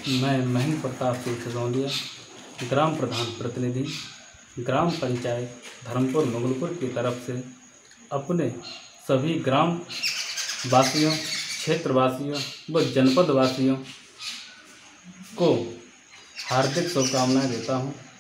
मैं महेंद्र प्रताप सिंह सिसोदिया, ग्राम प्रधान प्रतिनिधि, ग्राम पंचायत धर्मपुर मुगलपुर की तरफ से अपने सभी ग्राम वासियों, क्षेत्रवासियों व जनपद वासियों को हार्दिक शुभकामनाएं देता हूं।